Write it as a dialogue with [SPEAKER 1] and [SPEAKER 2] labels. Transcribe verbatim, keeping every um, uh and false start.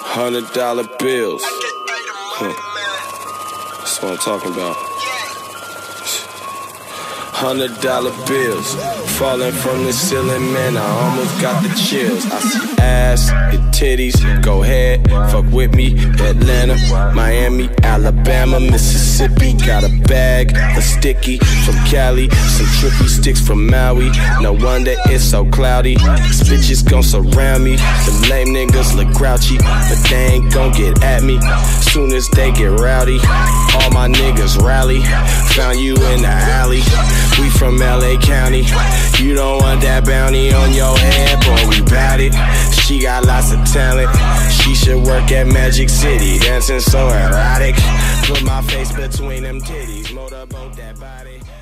[SPEAKER 1] Hundred dollar bills. Huh. That's what I'm talking about. Hundred dollar bills falling from the ceiling, man, I almost got the chills. I see ass and titties, go ahead, fuck with me. Atlanta, Miami, Alabama, Mississippi. Got a bag, a sticky from Cali, some trippy sticks from Maui. No wonder it's so cloudy. These bitches gon' surround me. Them lame niggas look grouchy, but they ain't gon' get at me. Soon as they get rowdy, all my niggas rally. Found you in the alley. We from L A County. You don't want that bounty on your head, boy, we bout it. She got lots of talent. She should work at Magic City, dancing so erotic. Put my face between them titties, motorboat that body.